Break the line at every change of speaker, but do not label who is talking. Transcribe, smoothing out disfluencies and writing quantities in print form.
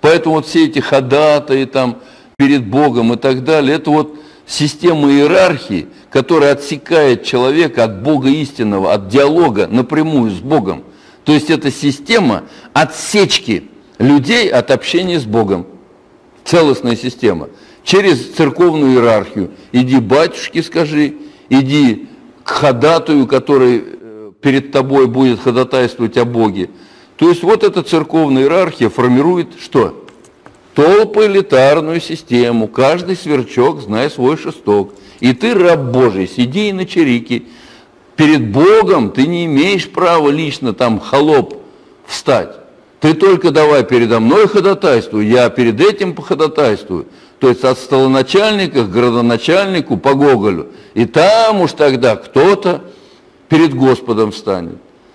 поэтому вот все эти ходатаи там перед Богом и так далее, это вот система иерархии, которая отсекает человека от Бога истинного, от диалога напрямую с Богом. То есть это система отсечки людей от общения с Богом. Целостная система. Через церковную иерархию. Иди батюшке скажи, иди к ходатаю, который перед тобой будет ходатайствовать о Боге. То есть вот эта церковная иерархия формирует что? Толпоэлитарную систему. Каждый сверчок, знай свой шесток. И ты, раб Божий, сиди и на чирике. Перед Богом ты не имеешь права лично там холоп встать. Ты только давай передо мной ходатайствуй, я перед этим походатайствую. То есть от столоначальника к градоначальнику по Гоголю. И там уж тогда кто-то перед Господом встанет.